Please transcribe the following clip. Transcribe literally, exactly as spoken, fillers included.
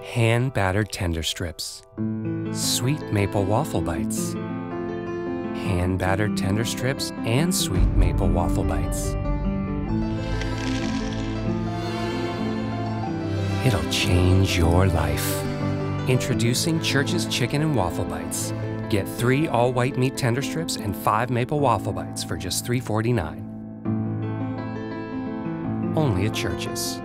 Hand-battered tender strips. Sweet maple waffle bites. Hand-battered tender strips and sweet maple waffle bites. It'll change your life. Introducing Church's Chicken and Waffle Bites. Get three all-white meat tender strips and five maple waffle bites for just three forty-nine. Only at Church's.